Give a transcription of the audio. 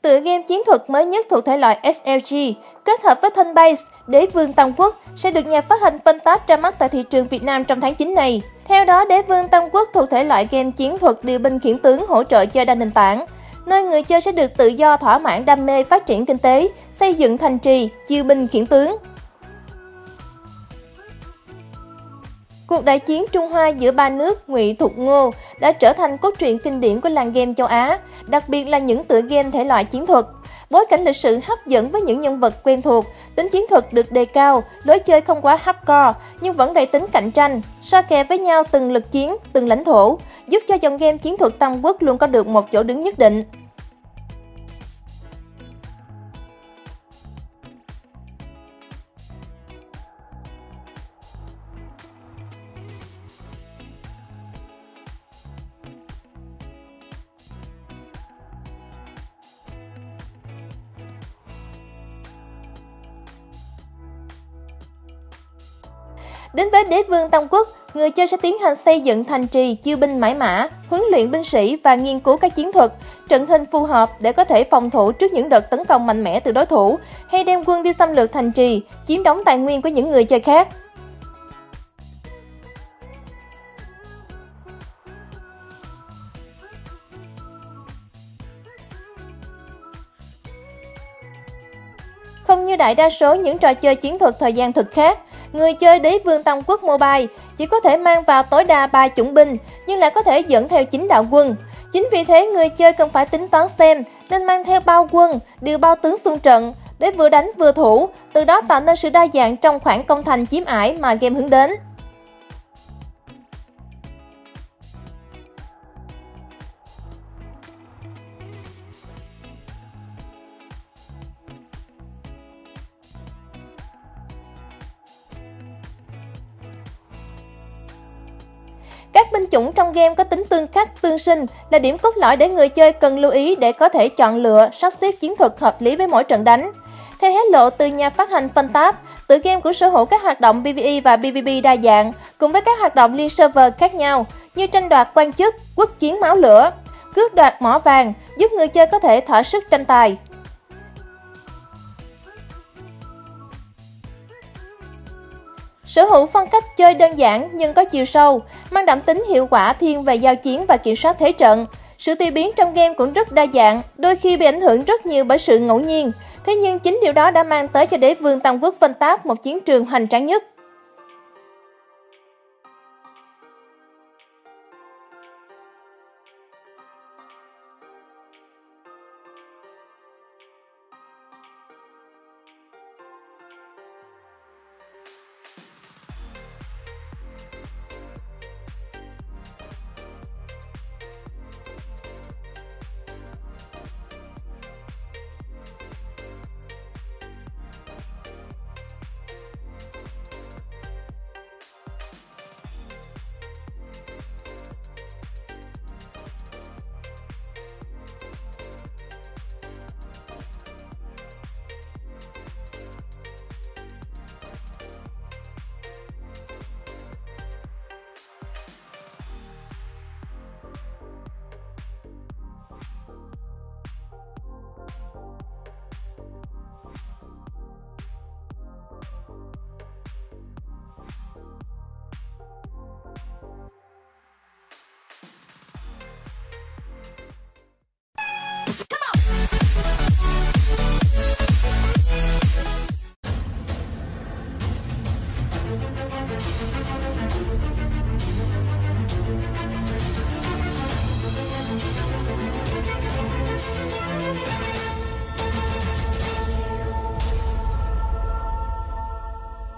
Tựa game chiến thuật mới nhất thuộc thể loại SLG kết hợp với Turn-based Đế Vương Tam Quốc sẽ được nhà phát hành phân tách ra mắt tại thị trường Việt Nam trong tháng 9 này. Theo đó, Đế Vương Tam Quốc thuộc thể loại game chiến thuật điều binh khiển tướng hỗ trợ chơi đa nền tảng, nơi người chơi sẽ được tự do thỏa mãn đam mê phát triển kinh tế, xây dựng thành trì, chiêu binh khiển tướng. Cuộc đại chiến Trung Hoa giữa ba nước Ngụy Thục Ngô đã trở thành cốt truyện kinh điển của làng game châu Á, đặc biệt là những tựa game thể loại chiến thuật. Bối cảnh lịch sử hấp dẫn với những nhân vật quen thuộc, tính chiến thuật được đề cao, lối chơi không quá hardcore nhưng vẫn đầy tính cạnh tranh, so kè với nhau từng lực chiến, từng lãnh thổ, giúp cho dòng game chiến thuật Tam Quốc luôn có được một chỗ đứng nhất định. Đến với Đế Vương Tam Quốc, người chơi sẽ tiến hành xây dựng thành trì, chiêu binh mãi mã, huấn luyện binh sĩ và nghiên cứu các chiến thuật, trận hình phù hợp để có thể phòng thủ trước những đợt tấn công mạnh mẽ từ đối thủ, hay đem quân đi xâm lược thành trì, chiếm đóng tài nguyên của những người chơi khác. Không như đại đa số những trò chơi chiến thuật thời gian thực khác, người chơi Đế Vương Tam Quốc Mobile chỉ có thể mang vào tối đa 3 chủng binh nhưng lại có thể dẫn theo 9 đạo quân. Chính vì thế người chơi cần phải tính toán xem nên mang theo bao quân, điều bao tướng xung trận để vừa đánh vừa thủ, từ đó tạo nên sự đa dạng trong khoảng công thành chiếm ải mà game hướng đến. Các binh chủng trong game có tính tương khắc, tương sinh là điểm cốt lõi để người chơi cần lưu ý để có thể chọn lựa, sắp xếp chiến thuật hợp lý với mỗi trận đánh. Theo hé lộ từ nhà phát hành Funtap, tựa game cũng sở hữu các hoạt động PvE và PvP đa dạng, cùng với các hoạt động liên server khác nhau như tranh đoạt quan chức, quốc chiến máu lửa, cướp đoạt mỏ vàng, giúp người chơi có thể thỏa sức tranh tài. Sở hữu phong cách chơi đơn giản nhưng có chiều sâu, mang đậm tính hiệu quả thiên về giao chiến và kiểm soát thế trận. Sự tùy biến trong game cũng rất đa dạng, đôi khi bị ảnh hưởng rất nhiều bởi sự ngẫu nhiên. Thế nhưng chính điều đó đã mang tới cho Đế Vương Tam Quốc Funtap một chiến trường hoành tráng nhất.